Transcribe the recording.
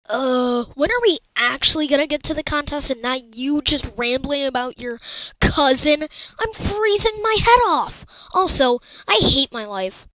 When are we actually gonna get to the contest and not you just rambling about your cousin? I'm freezing my head off. Also, I hate my life.